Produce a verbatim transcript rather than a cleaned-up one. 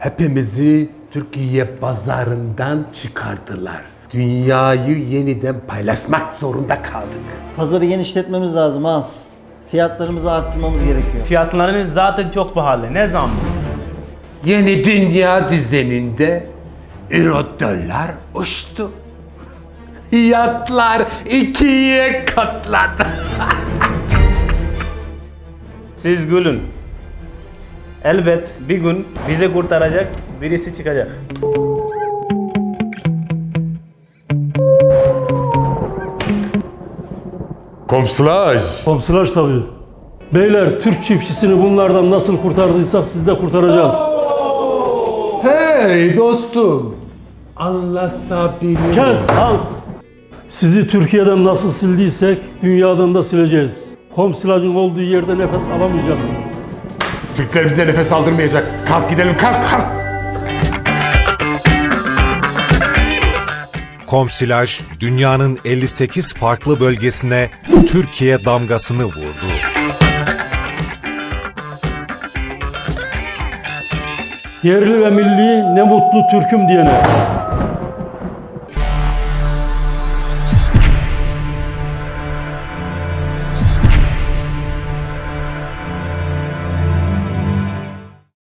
Hepimizi Türkiye pazarından çıkardılar. Dünyayı yeniden paylaşmak zorunda kaldık. Pazarı genişletmemiz lazım az. Fiyatlarımızı arttırmamız gerekiyor. Fiyatlarınız zaten çok pahalı. Ne zam? Yeni dünya düzeninde euro dolar uçtu. Fiyatlar ikiye katladı. Siz gülün. Elbet bir gün bizi kurtaracak birisi çıkacak. Komşulaj. Komşular tabii. Beyler, Türk çiftçisini bunlardan nasıl kurtardıysak siz de kurtaracağız. Hey dostum. Anlaşabiliriz. Kes Hans! Sizi Türkiye'den nasıl sildiysek dünyadan da sileceğiz. Komşulajın olduğu yerde nefes alamayacaksınız. Türkler bize nefes aldırmayacak. Kalk gidelim, kalk kalk. Komsilaj, dünyanın elli sekiz farklı bölgesine Türkiye damgasını vurdu. Yerli ve milli ne mutlu Türk'üm diyene.